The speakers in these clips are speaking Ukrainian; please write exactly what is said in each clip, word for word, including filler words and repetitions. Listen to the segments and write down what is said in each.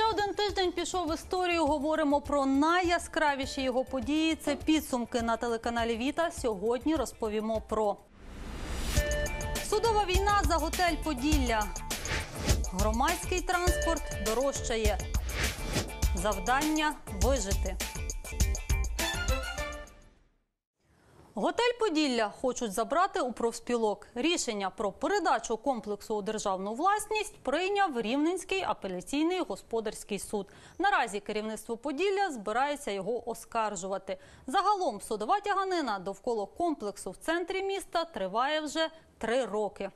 Ще один тиждень пішов в історію. Говоримо про найяскравіші його події. Це підсумки на телеканалі «Віта». Сьогодні розповімо про судова війна за готель «Поділля». Громадський транспорт дорожчає. Завдання – вижити. Готель «Поділля» хочуть забрати у профспілок. Рішення про передачу комплексу у державну власність прийняв Рівненський апеляційний господарський суд. Наразі керівництво «Поділля» збирається його оскаржувати. Загалом судова тяганина довкола комплексу в центрі міста триває вже три роки.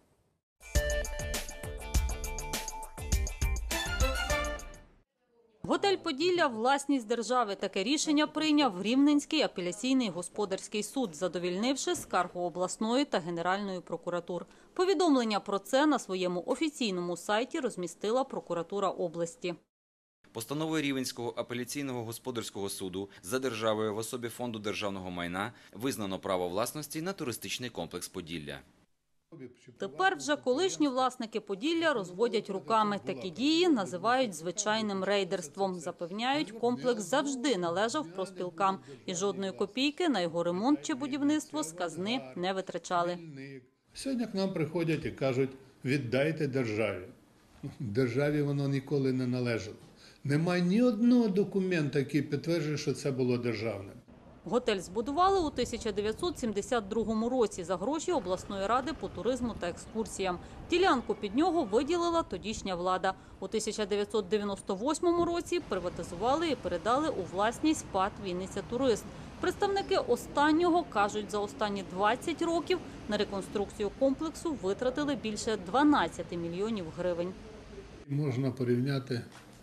Готель «Поділля» – власність держави. Таке рішення прийняв Рівненський апеляційний господарський суд, задовільнивши скаргу обласної та Генеральної прокуратур. Повідомлення про це на своєму офіційному сайті розмістила прокуратура області. Постановою Рівненського апеляційного господарського суду за державою в особі Фонду державного майна визнано право власності на туристичний комплекс «Поділля». Тепер вже колишні власники «Поділля» розводять руками. Такі дії називають звичайним рейдерством. Запевняють, комплекс завжди належав профспілкам. І жодної копійки на його ремонт чи будівництво з казни не витрачали. Сьогодні к нам приходять і кажуть, віддайте державі. Державі воно ніколи не належало. Немає ні одного документа, який підтверджує, що це було державним. Готель збудували у тисяча дев'ятсот сімдесят другому році за гроші обласної ради по туризму та екскурсіям. Ділянку під нього виділила тодішня влада. У тисяча дев'ятсот дев'яносто восьмому році приватизували і передали у власність ПАТ «Вінниця Турист». Представники останнього кажуть, за останні двадцять років на реконструкцію комплексу витратили більше дванадцяти мільйонів гривень. Можна порівняти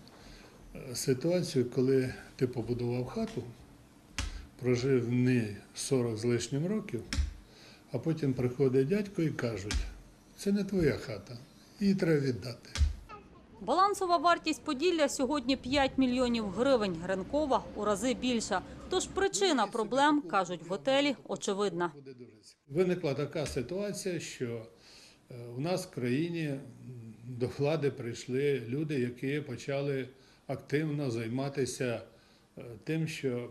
ситуацію, коли ти побудував хату, прожив в ній сорок з лишнім років, а потім приходить дядько і кажуть, це не твоя хата, її треба віддати. Балансова вартість «Поділля» сьогодні п'ять мільйонів гривень, ринкова у рази більша. Тож причина проблем, кажуть в готелі, очевидна. Виникла така ситуація, що у нас в країні до влади прийшли люди, які почали активно займатися тим, що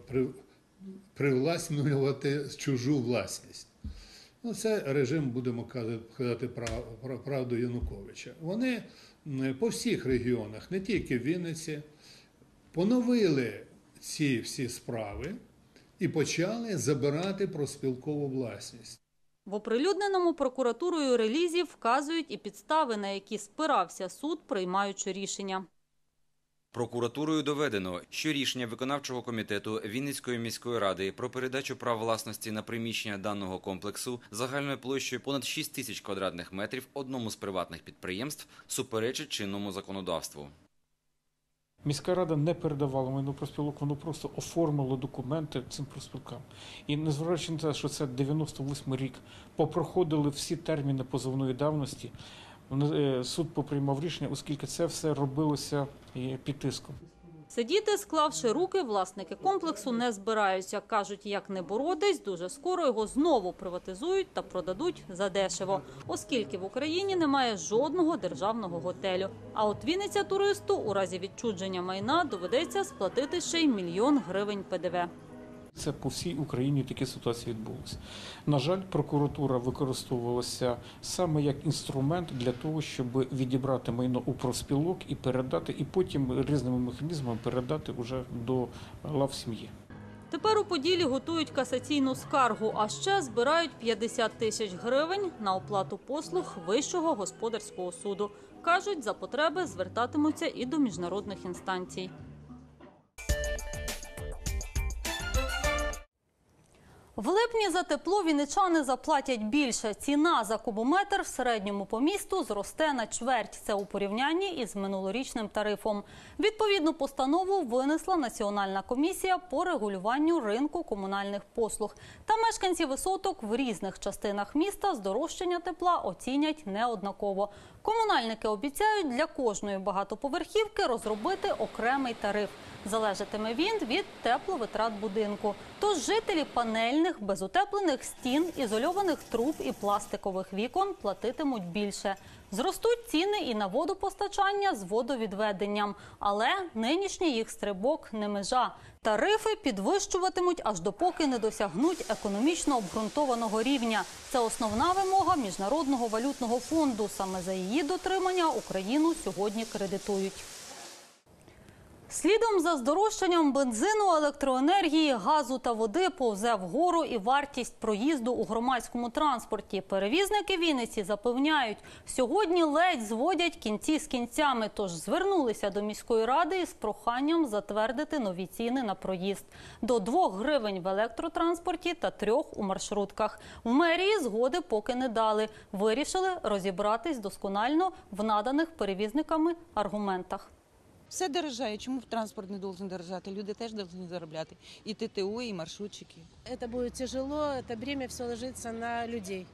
привласнювати чужу власність. Ну, це режим, будемо казати правду, Януковича. Вони по всіх регіонах, не тільки в Вінниці, поновили ці всі справи і почали забирати профспілкову власність. В оприлюдненому прокуратурою релізі вказують і підстави, на які спирався суд, приймаючи рішення. Прокуратурою доведено, що рішення виконавчого комітету Вінницької міської ради про передачу прав власності на приміщення даного комплексу загальною площею понад шість тисяч квадратних метрів одному з приватних підприємств суперечить чинному законодавству. Міська рада не передавала майно профспілок, воно просто оформило документи цим профспілкам. І незважаючи на те, що це дев'яносто восьмий рік, попроходили всі терміни позовної давності, суд поприймав рішення, оскільки це все робилося під тиском. Сидіти, склавши руки, власники комплексу не збираються. Кажуть, як не боротись, дуже скоро його знову приватизують та продадуть задешево, оскільки в Україні немає жодного державного готелю. А от Вінниця Туристу у разі відчуження майна доведеться сплатити ще й мільйон гривень Пе Де Ве. Це по всій Україні такі ситуації відбулися. На жаль, прокуратура використовувалася саме як інструмент для того, щоб відібрати майно у профспілок і передати, і потім різними механізмами передати вже до лав сім'ї. Тепер у Поділлі готують касаційну скаргу, а ще збирають п'ятдесят тисяч гривень на оплату послуг Вищого господарського суду. Кажуть, за потреби звертатимуться і до міжнародних інстанцій. В липні за тепло вінничани заплатять більше. Ціна за кубометр в середньому по місту зросте на чверть. Це у порівнянні із минулорічним тарифом. Відповідну постанову винесла Національна комісія по регулюванню ринку комунальних послуг. Та мешканці висоток в різних частинах міста здорожчання тепла оцінять неоднаково. Комунальники обіцяють для кожної багатоповерхівки розробити окремий тариф. Залежатиме він від тепловитрат будинку. Тож жителі панельних, безутеплених стін, ізольованих труб і пластикових вікон платитимуть більше. Зростуть ціни і на водопостачання з водовідведенням. Але нинішній їх стрибок не межа. Тарифи підвищуватимуть, аж допоки не досягнуть економічно обґрунтованого рівня. Це основна вимога Міжнародного валютного фонду. Саме за її дотримання Україну сьогодні кредитують. Слідом за здорожчанням бензину, електроенергії, газу та води повзе вгору і вартість проїзду у громадському транспорті. Перевізники Вінниці запевняють, сьогодні ледь зводять кінці з кінцями, тож звернулися до міської ради із проханням затвердити нові ціни на проїзд. До двох гривень в електротранспорті та трьох у маршрутках. В мерії згоди поки не дали. Вирішили розібратись досконально в наданих перевізниками аргументах. Все дорожає. Чому транспорт не должен дорожати? Люди теж повинні заробляти. І ТТО, і маршрутчики. Это будет тяжело, это бремя все ложится на людей,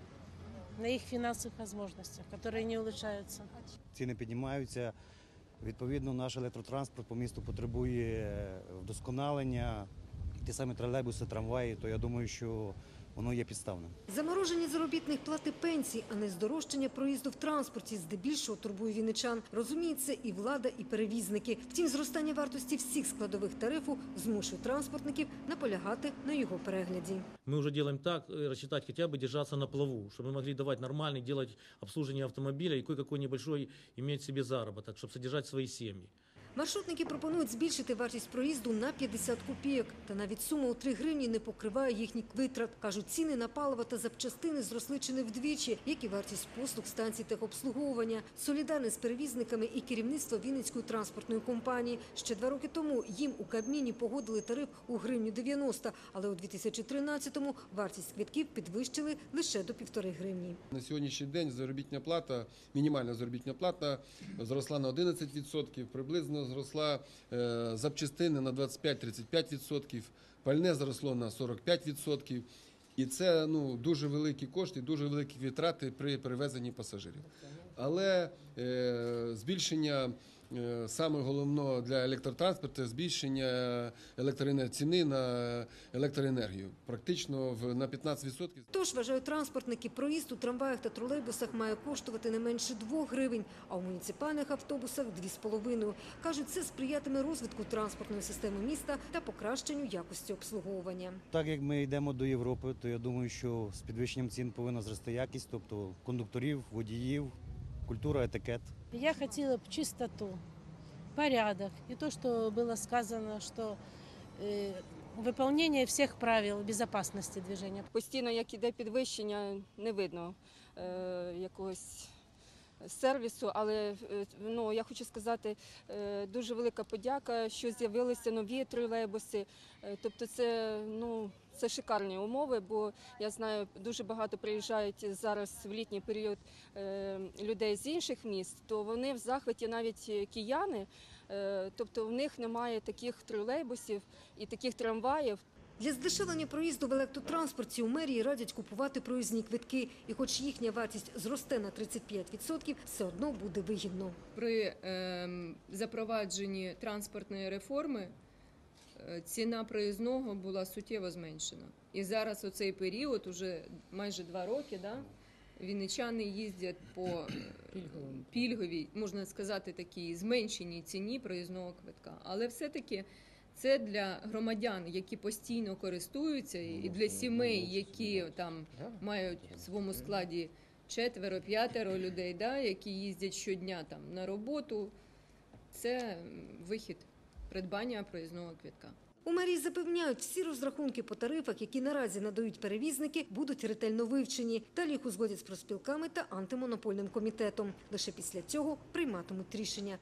на их финансовых возможностях, которые не улучшаются. Ціни піднімаються. Відповідно, наш електротранспорт по місту потребує вдосконалення. Ті самі тролейбуси, трамваї, то я думаю, що воно є підставним. Замороження заробітних плат і пенсій, а не здорожчання проїзду в транспорті, здебільшого турбує вінничан. Розуміють це і влада, і перевізники. Втім, зростання вартості всіх складових тарифу змушує транспортників наполягати на його перегляді. Мы уже делаем так, э, рассчитать хотя бы держаться на плаву, чтобы мы могли давать нормальный, делать обслуживание автомобиля и кое-какой небольшой иметь себе заработок, чтобы содержать свои семьи. Маршрутники пропонують збільшити вартість проїзду на п'ятдесят копійок. Та навіть сума у три гривні не покриває їхніх витрат. Кажуть, ціни на паливо та запчастини зросли чи не вдвічі, як і вартість послуг станцій техобслуговування. Солідарне з перевізниками і керівництво Вінницької транспортної компанії. Ще два роки тому їм у Кабміні погодили тариф у гривню дев'яносто, але у дві тисячі тринадцятому вартість квитків підвищили лише до півтори гривні. На сьогоднішній день заробітна плата, мінімальна заробітна плата зросла на одинадцять відсотків, приблизно зросла е, запчастини на двадцять п'ять - тридцять п'ять відсотків, пальне зросло на сорок п'ять відсотків. І це ну, дуже великі кошти, дуже великі витрати при перевезенні пасажирів. Але е, збільшення, е, саме головне для електротранспорту, збільшення електроенергії, ціни на електроенергію. Практично в, на п'ятнадцять відсотків. Тож, вважають транспортники, проїзд у трамваях та тролейбусах має коштувати не менше двох гривень, а у муніципальних автобусах – дві з половиною. Кажуть, це сприятиме розвитку транспортної системи міста та покращенню якості обслуговування. Так як ми йдемо до Європи, то я думаю, що з підвищенням цін повинна зрости якість, тобто кондукторів, водіїв, культура, етикет. Я хотела бы чистоту, порядок. И то, что было сказано, что э, выполнение всех правил безопасности движения. Постійно, як іде підвищення, не видно е, якогось сервісу, але е, ну, я хочу сказати, е, дуже велика подяка, що з'явилися нові тролейбуси. Е, тобто це, ну, це шикарні умови, бо я знаю, дуже багато приїжджають зараз в літній період е, людей з інших міст, то вони в захваті, навіть кияни, е, тобто в них немає таких тролейбусів і таких трамваїв. Для здешевлення проїзду в електротранспорті у мерії радять купувати проїзні квитки. І хоч їхня вартість зросте на тридцять п'ять відсотків, все одно буде вигідно. При е, запровадженні транспортної реформи е, ціна проїзного була суттєво зменшена. І зараз у цей період, уже майже два роки, да, вінничани їздять по е, пільговій, можна сказати, такій зменшеній ціні проїзного квитка. Але все-таки це для громадян, які постійно користуються, і для сімей, які там мають в своєму складі четверо-п'ятеро людей, да, які їздять щодня там на роботу. Це вихід придбання проїзного квитка. У мерії запевняють, всі розрахунки по тарифах, які наразі надають перевізники, будуть ретельно вивчені. Далі їх узгодять з профспілками та антимонопольним комітетом. Лише після цього прийматимуть рішення.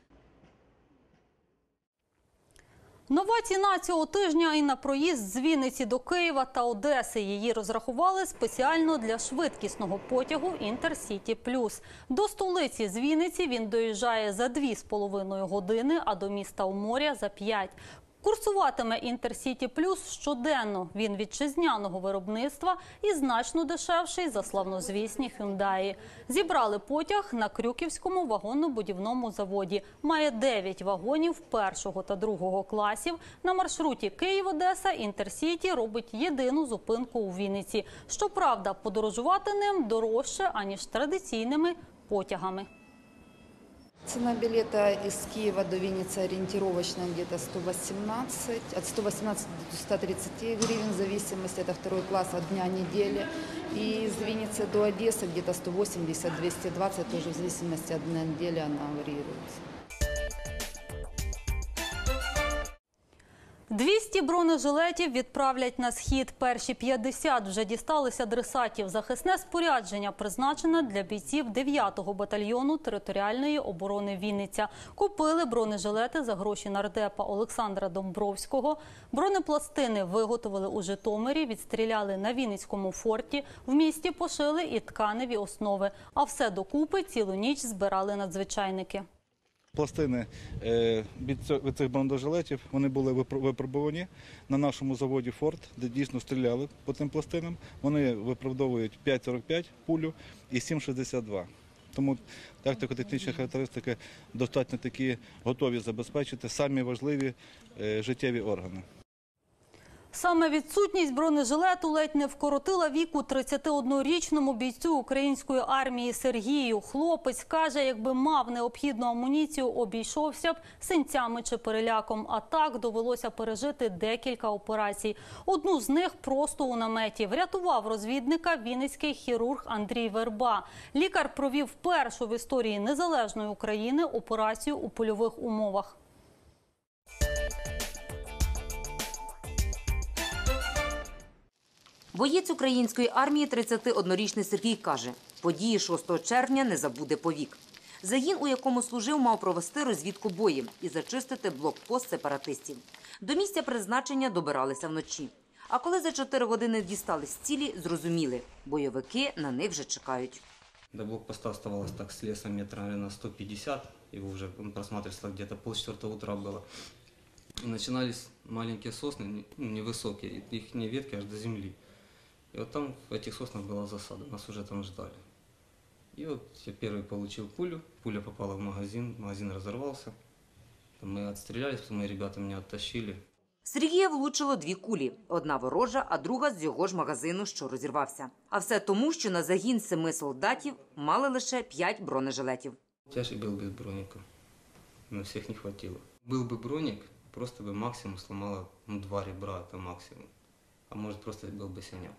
Нова ціна цього тижня і на проїзд з Вінниці до Києва та Одеси. Її розрахували спеціально для швидкісного потягу «Інтерсіті Плюс». До столиці з Вінниці він доїжджає за дві з половиною години, а до міста у моря – за п'ять. Курсуватиме «Інтерсіті Плюс» щоденно. Він вітчизняного виробництва і значно дешевший за славнозвісні «Хюндаї». Зібрали потяг на Крюківському вагонно-будівному заводі. Має дев'ять вагонів першого та другого класів. На маршруті Київ-Одеса «Інтерсіті» робить єдину зупинку у Вінниці. Щоправда, подорожувати ним дорожче, аніж традиційними потягами. Цена билета из Киева до Винницы ориентировочно где-то сто восемнадцать, от ста восемнадцати до ста тридцати гривен, в зависимости, это второй класс, от дня недели. И из Винницы до Одессы где-то сто восемьдесят — двести двадцать, тоже в зависимости от дня недели она варьируется. двісті бронежилетів відправлять на схід. Перші п'ятдесят вже дісталися адресатів. Захисне спорядження призначене для бійців дев'ятого батальйону територіальної оборони Вінниця. Купили бронежилети за гроші нардепа Олександра Домбровського. Бронепластини виготовили у Житомирі, відстріляли на Вінницькому форті. В місті пошили і тканеві основи. А все докупи цілу ніч збирали надзвичайники. Пластини від цих бронежилетів, вони були випробувані на нашому заводі «Форт», де дійсно стріляли по тим пластинам. Вони виправдовують п'ять сорок п'ять пулю і сім шістдесят два. Тому тактико-технічні характеристики достатньо такі готові забезпечити самі важливі життєві органи. Саме відсутність бронежилету ледь не вкоротила віку тридцятиоднорічному бійцю української армії Сергію. Хлопець каже, якби мав необхідну амуніцію, обійшовся б синцями чи переляком. А так довелося пережити декілька операцій. Одну з них просто у наметі. Врятував розвідника вінницький хірург Андрій Верба. Лікар провів першу в історії незалежної України операцію у польових умовах. Боєць української армії тридцятиоднорічний Сергій каже, події шостого червня не забуде повік. Загін, у якому служив, мав провести розвідку боєм і зачистити блокпост сепаратистів. До місця призначення добиралися вночі. А коли за чотири години дістались цілі, зрозуміли – бойовики на них вже чекають. До блокпоста оставалось так с лесом метра на сто пятьдесят, его уже он просматривался где-то полчетвертого утра было. И начинались маленькие сосны, невысокие, их ветки аж до земли. И вот там в этих соснах была засада, нас уже там ждали. И вот я первый получил пулю, пуля попала в магазин, магазин разорвался. Там мы отстрелялись, потом мои ребята меня оттащили. Сергія влучило дві кулі. Одна ворожа, а друга з його ж магазину, що розірвався. А все тому, що на загін семи солдатів мали лише п'ять бронежилетів. Тяжкий был без броника, на всех не хватило. Был бы броник, просто бы максимум сломало ну, два ребра, это максимум. А может просто был бы синяк.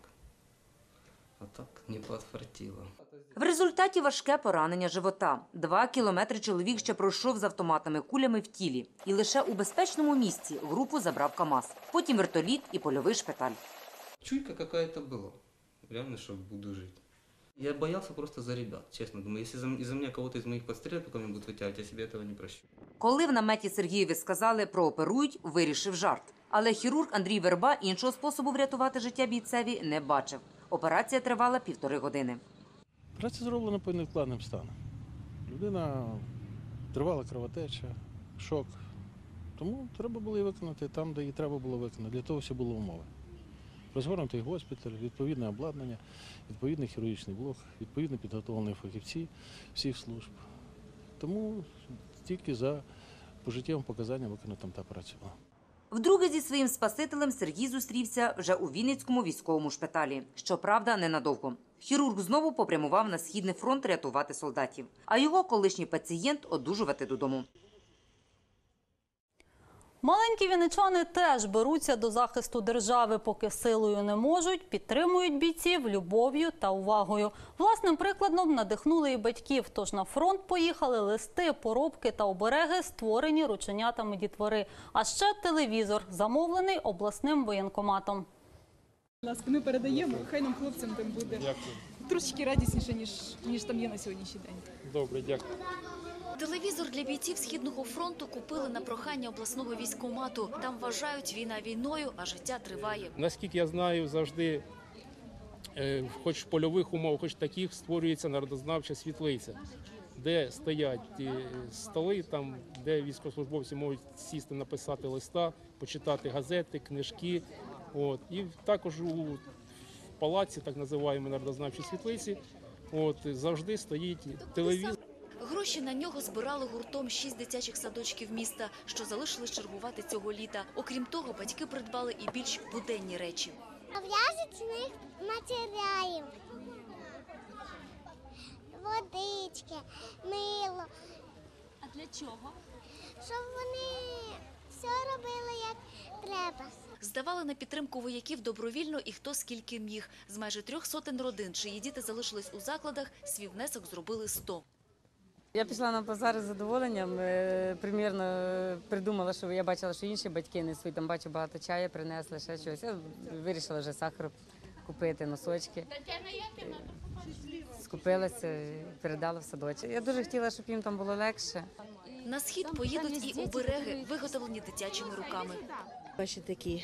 А так не подфартило. В результаті важке поранення живота. Два кілометри чоловік ще пройшов з автоматними кулями в тілі. І лише у безпечному місці групу забрав КАМАЗ. Потім вертоліт і польовий шпиталь. Чуйка какая-то была. Реально, что буду жить. Я боялся просто за ребят, честно. Думаю, если из-за меня кого-то из моих подстрелят, пока меня будут вытягивать, я себе этого не прощу. Коли в наметі Сергієві сказали прооперують, вирішив жарт. Але хірург Андрій Верба іншого способу врятувати життя бійцеві не бачив. Операція тривала півтори години. Операція зроблена по невідкладним станам. Людина тривала кровотеча, шок. Тому треба було її виконати там, де її треба було виконати. Для того всі були умови. Розгорнутий госпіталь, відповідне обладнання, відповідний хірургічний блок, відповідно підготовлені фахівці всіх служб. Тому тільки за пожиттєвим показанням виконати там та операція була. Вдруге зі своїм спасителем Сергій зустрівся вже у Вінницькому військовому шпиталі. Щоправда, ненадовго. Хірург знову попрямував на Східний фронт рятувати солдатів, а його колишній пацієнт одужувати додому. Маленькі вінничани теж беруться до захисту держави, поки силою не можуть, підтримують бійців любов'ю та увагою. Власним прикладом надихнули і батьків, тож на фронт поїхали листи, поробки та обереги, створені рученятами дітвори. А ще телевізор, замовлений обласним воєнкоматом. Ми передаємо, хай нам хлопцям там буде дякую. Трошечки радісніше, ніж, ніж там є на сьогоднішній день. Добре, дякую. Телевізор для бійців Східного фронту купили на прохання обласного військкомату. Там вважають, війна війною, а життя триває. Наскільки я знаю, завжди, хоч в польових умовах, хоч таких, створюється народознавча світлиця, де стоять столи, там, де військовослужбовці можуть сісти, написати листа, почитати газети, книжки. От. І також у палаці, так називаємо народознавчій світлиці, от, завжди стоїть телевізор. Гроші на нього збирали гуртом шість дитячих садочків міста, що залишились чергувати цього літа. Окрім того, батьки придбали і більш буденні речі. В'язочних матеріалів, водички, мило. А Для чого? Щоб вони все робили як треба. Здавали на підтримку вояків добровільно і хто скільки міг. З майже трьох сотень родин, чиї діти залишились у закладах, свій внесок зробили сто. Я пішла на базар з задоволенням, е, примірно е, придумала, що я бачила, що інші батьки несуть, там бачу багато чаю, принесли, ще щось. Я вирішила вже сахар купити, носочки. Скупилася, передала в садочок. Я дуже хотіла, щоб їм там було легше. На схід поїдуть і обереги, виготовлені дитячими руками. Бачите, такі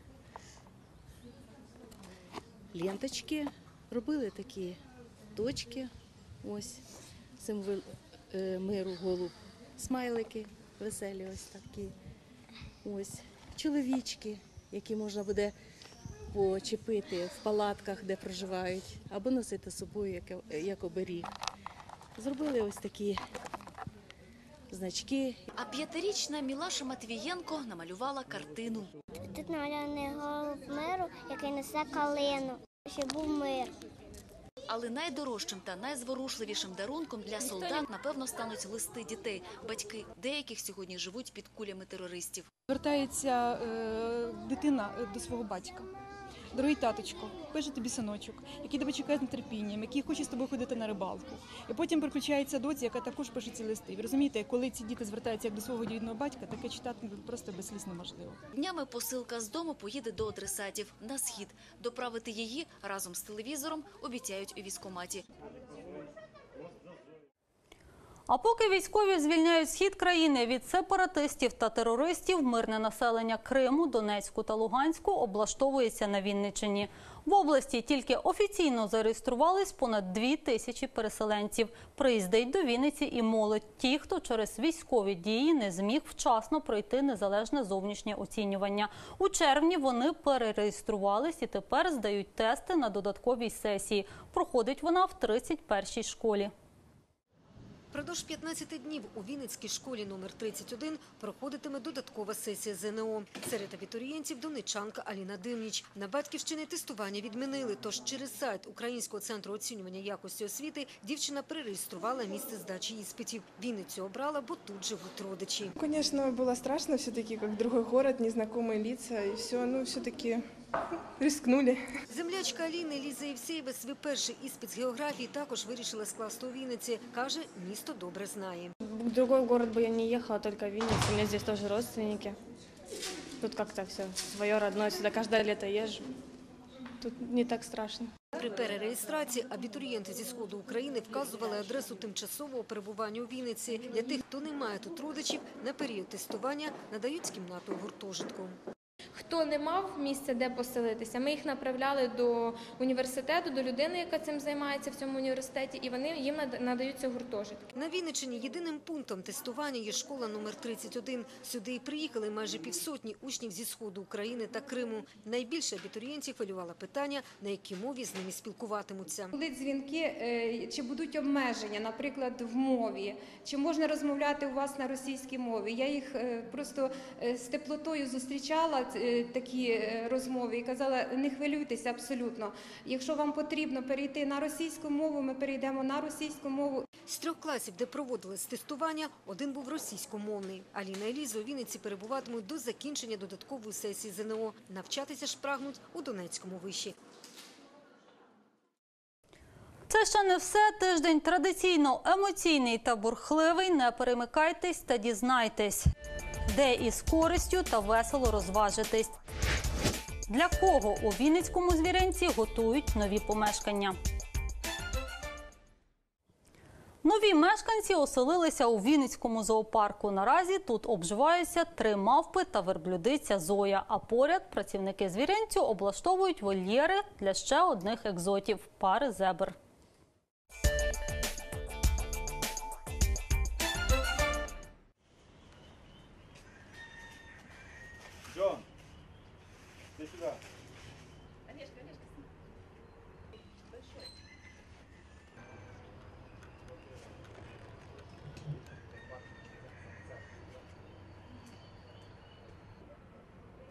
ленточки, робили такі точки, ось, символ е, миру, голуб, смайлики веселі ось такі, ось, чоловічки, які можна буде почепити в палатках, де проживають, або носити з собою як, як оберіг. Зробили ось такі значки. А п'ятирічна Мілаша Матвієнко намалювала картину. Тут намальований голуб миру, який несе калину, щоб був мир. Але найдорожчим та найзворушливішим дарунком для солдат, напевно, стануть листи дітей. Батьки деяких сьогодні живуть під кулями терористів. Звертається е, дитина до свого батька. Дорогий таточко, пише тобі синочок, який тебе чекає з нетерпінням, який хоче з тобою ходити на рибалку. І потім приключається доці, яка також пише ці листи. Ви розумієте, коли ці діти звертаються як до свого рідного батька, таке читати просто без сліз неможливо. Днями посилка з дому поїде до адресатів на схід. Доправити її разом з телевізором обіцяють у військкоматі. А поки військові звільняють схід країни від сепаратистів та терористів, мирне населення Криму, Донецьку та Луганську облаштовується на Вінниччині. В області тільки офіційно зареєструвались понад дві тисячі переселенців. Приїздить до Вінниці і молодь. Ті, хто через військові дії не зміг вчасно пройти незалежне зовнішнє оцінювання. У червні вони перереєструвались і тепер здають тести на додатковій сесії. Проходить вона в тридцять першій школі. Впродовж п'ятнадцяти днів у Вінницькій школі номер тридцять один проходитиме додаткова сесія ЗНО. Серед абітурієнтів донеччанка Аліна Димніч. На батьківщині тестування відмінили, тож через сайт Українського центру оцінювання якості освіти дівчина перереєструвала місце здачі іспитів. Вінницю обрала, бо тут живуть родичі. Конечно, было страшно, все-таки как другой город, незнакомые лица и все, ну все-таки рискнули. Землячка Аліни Ліза Євсеєва свій перший іспит з географії також вирішила скласти у Вінниці. Каже, місто добре знає. В другой город бы я не ехала, только в Винницу. У меня здесь тоже родственники. Тут как-то все свое родное. Сюда каждое лето езжу. Тут не так страшно. При перереєстрації абітурієнти зі сходу України вказували адресу тимчасового перебування у Вінниці. Для тих, хто не має тут родичів, на період тестування надають кімнату у гуртожитку. Хто не мав місця, де поселитися, ми їх направляли до університету, до людини, яка цим займається в цьому університеті, і вони їм надаються гуртожитки. На Вінниччині єдиним пунктом тестування є школа номер тридцять один. Сюди і приїхали майже півсотні учнів зі сходу України та Криму. Найбільше абітурієнтів хвилювало питання, на якій мові з ними спілкуватимуться. Були дзвінки, чи будуть обмеження, наприклад, в мові, чи можна розмовляти у вас на російській мові. Я їх просто з теплотою зустрічала, такі розмови, і казала, не хвилюйтеся абсолютно. Якщо вам потрібно перейти на російську мову, ми перейдемо на російську мову. З трьох класів, де проводилось тестування, один був російськомовний. Аліна і Ліза у Вінниці перебуватимуть до закінчення додаткової сесії ЗНО. Навчатися ж прагнуть у Донецькому виші. Це ще не все. Тиждень традиційно емоційний та бурхливий. Не перемикайтесь та дізнайтесь, де із користю та весело розважитись. Для кого у Вінницькому звіринці готують нові помешкання. Нові мешканці оселилися у Вінницькому зоопарку. Наразі тут обживаються три мавпи та верблюдиця Зоя. А поряд працівники звіринцю облаштовують вольєри для ще одних екзотів – пари зебр. Джон, иди сюда. Конечно, конечно. Большой.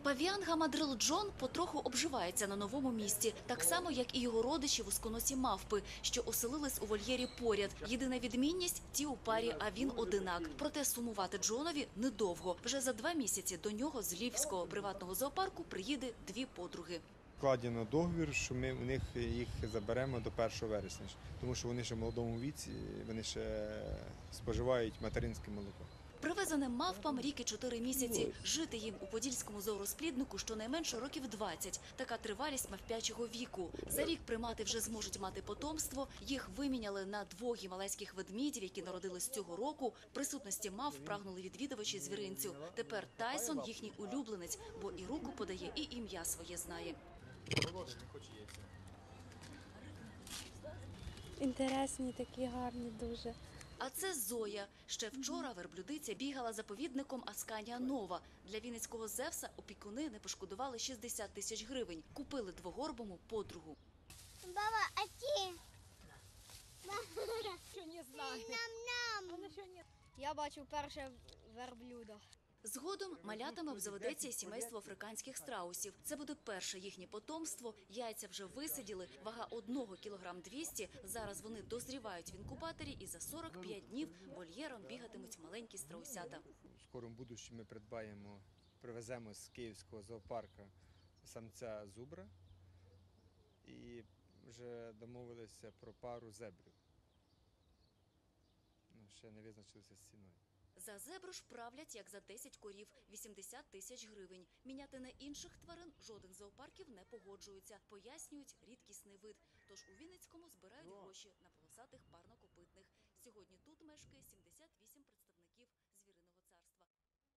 Павіан Гамадрил Джон потроху обживається на новому місці, так само, як і його родичі вузьконосі мавпи, що оселились у вольєрі поряд. Єдина відмінність – ті у парі, а він одинак. Проте сумувати Джонові недовго. Вже за два місяці до нього з львівського приватного зоопарку приїде дві подруги. Вкладено договір, що ми у них їх заберемо до першого вересня, тому що вони ще в молодому віці, вони ще споживають материнське молоко. Привезеним мавпам рік і чотири місяці. Жити їм у подільському зоорозпліднику щонайменше років двадцять. Така тривалість мавпячого віку. За рік примати вже зможуть мати потомство. Їх виміняли на двох гімалайських ведмідів, які народились цього року. Присутності мавп прагнули відвідувачі звіринцю. Тепер Тайсон їхній улюбленець, бо і руку подає, і ім'я своє знає. Інтересні, такі гарні дуже. А це Зоя. Ще вчора верблюдиця бігала заповідником Асканія Нова. Для вінницького Зевса опікуни не пошкодували шістдесят тисяч гривень. Купили двогорбому подругу. Баба, а ті? Що не знаю. Я бачив перше верблюда. Згодом малятами обзаведеться і сімейство африканських страусів. Це буде перше їхнє потомство. Яйця вже висиділи, вага одного кілограм двісті. Зараз вони дозрівають в інкубаторі і за сорок п'ять днів вольєром бігатимуть маленькі страусята. В скорому будущому ми придбаємо, привеземо з київського зоопарку самця зубра і вже домовилися про пару зебрів. Ну, ще не визначилися з ціною. За зебру ж правлять, як за десять корів, вісімдесят тисяч гривень. Міняти на інших тварин жоден з зоопарків не погоджується. Пояснюють, рідкісний вид. Тож у Вінницькому збирають гроші на полосатих парнокопитних. Сьогодні тут мешкає сімдесят вісім представників звіриного царства.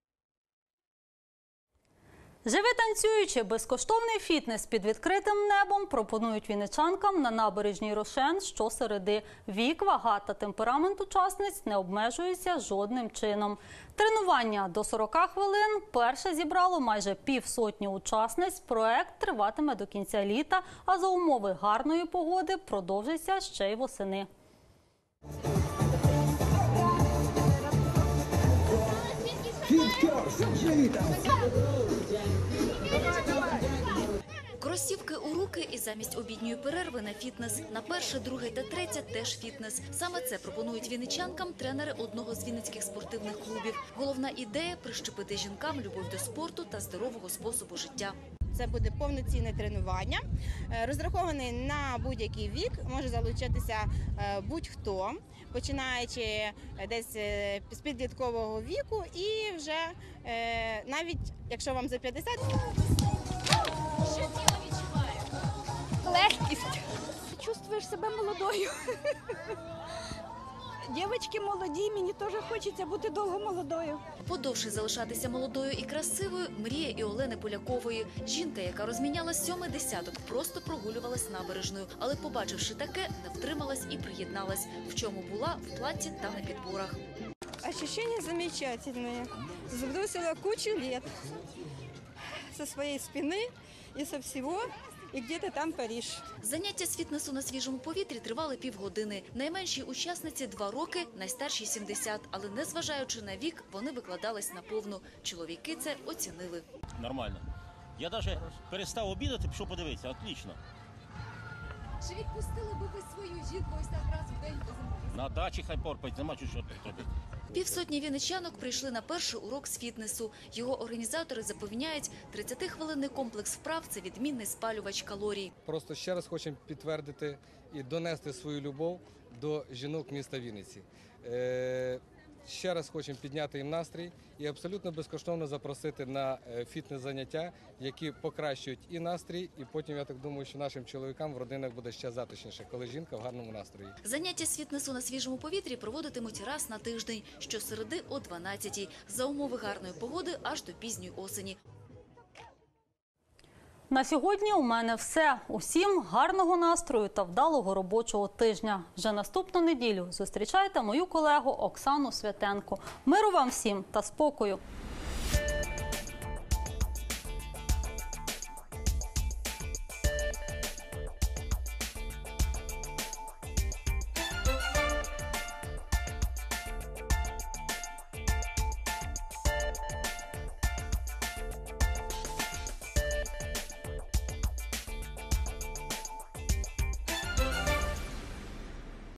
Живи танцюючи, безкоштовний фітнес під відкритим небом пропонують вінничанкам на набережній Рошен щосереди. Вік, вага та темперамент учасниць не обмежуються жодним чином. Тренування до сорока хвилин перше зібрало майже півсотні учасниць. Проект триватиме до кінця літа, а за умови гарної погоди продовжиться ще й восени. Кросівки у руки і замість обідньої перерви на фітнес. На перше, друге та третє теж фітнес. Саме це пропонують вінничанкам тренери одного з вінницьких спортивних клубів. Головна ідея – прищепити жінкам любов до спорту та здорового способу життя. Це буде повноцінне тренування, розрахований на будь-який вік, може залучитися будь-хто, починаючи десь з підліткового віку і вже навіть якщо вам за п'ятдесят. Що тіло відчуває? Легкість. Чувствуєш себе молодою. Дівчатки молоді, мені теж хочеться бути довго молодою. Подовше залишатися молодою і красивою – мрія і Олени Полякової. Жінка, яка розміняла сьомий десяток, просто прогулювалась набережною. Але побачивши таке, не втрималась і приєдналась. В чому була – в платці та на підборах. Ощущения замечательные. Сбросила кучу лет со своей спины и со всего. І где-то там Париж. Заняття з фітнесу на свіжому повітрі тривали півгодини. Найменшій учасниці – два роки, найстаршій – сімдесят. Але незважаючи на вік, вони викладались наповну. Чоловіки це оцінили. Нормально. Я навіть перестав обідати, пішов подивитися. Отлично. Чи відпустили би ви свою жінку ось так раз в день? На дачі хай порпать, нема що тут робити. Півсотні вінничанок прийшли на перший урок з фітнесу. Його організатори запевняють, тридцятихвилинний комплекс вправ – це відмінний спалювач калорій. Просто ще раз хочемо підтвердити і донести свою любов до жінок міста Вінниці. Е, ще раз хочемо підняти їм настрій і абсолютно безкоштовно запросити на фітнес-заняття, які покращують і настрій, і потім, я так думаю, що нашим чоловікам в родинах буде ще затишніше, коли жінка в гарному настрої. Заняття з фітнесу на свіжому повітрі проводитимуть раз на тиждень, щосереди о дванадцятій. За умови гарної погоди аж до пізньої осені. На сьогодні у мене все. Усім гарного настрою та вдалого робочого тижня. Вже наступну неділю зустрічайте мою колегу Оксану Святенко. Миру вам всім та спокою!